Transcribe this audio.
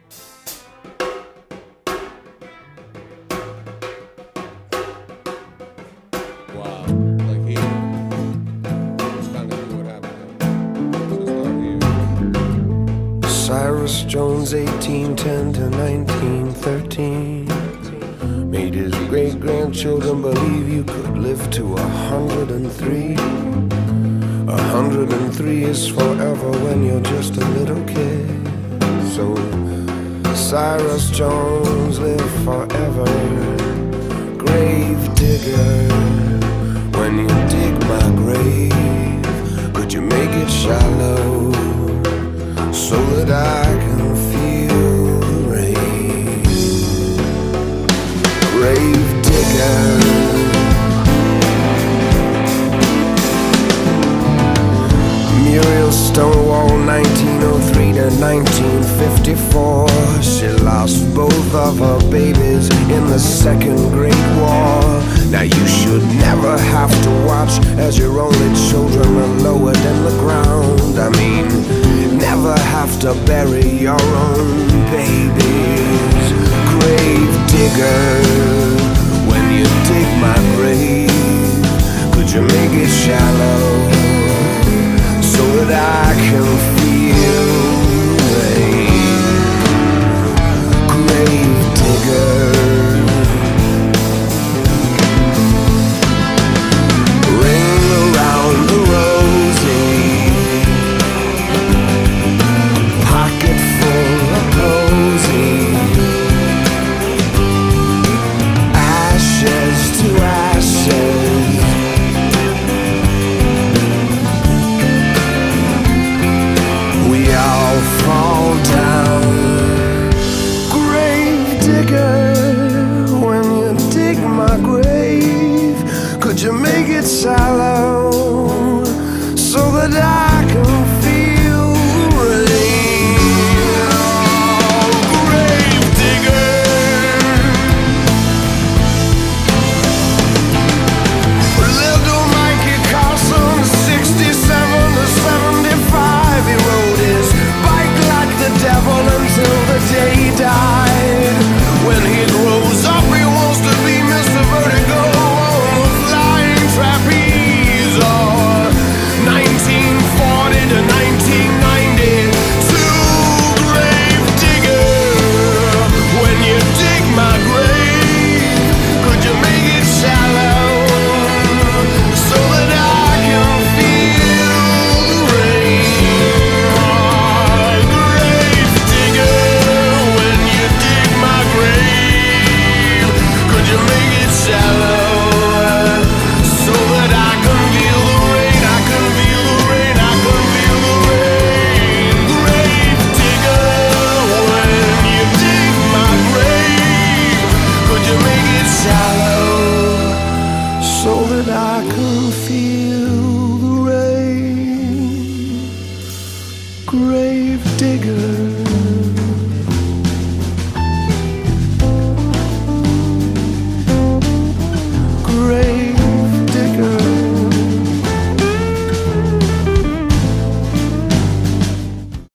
Wow, like he it's kind of what happened. So it's not here. Cyrus Jones, 1810 to 1913, made his great-grandchildren believe you could live to 103. 103 is forever when you're just a little kid. So Cyrus Jones lived forever. Grave digger, when you dig my grave, could you make it shallow so that I can feel the rain? Grave digger, Muriel Stonewall, 1903 to 1954. She lost both of her babies in the Second Great War. Now you should never have to watch as your only children are lowered in the ground. I mean, never have to bury your own babies. Grave digger, when you dig my grave, could you make it shallow so that I can feel the rain? Grave digger, ring around the rosy, pocket full of posy, ashes to ashes. We all fall down. Grave digger, when you dig my grave, could you make it shallow so that I can